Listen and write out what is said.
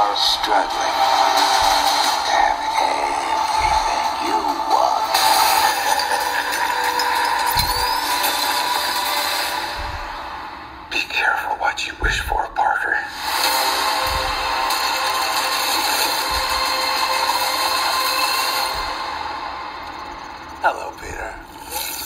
are struggling to have everything you want. Be careful what you wish for, Parker. Hello, Peter.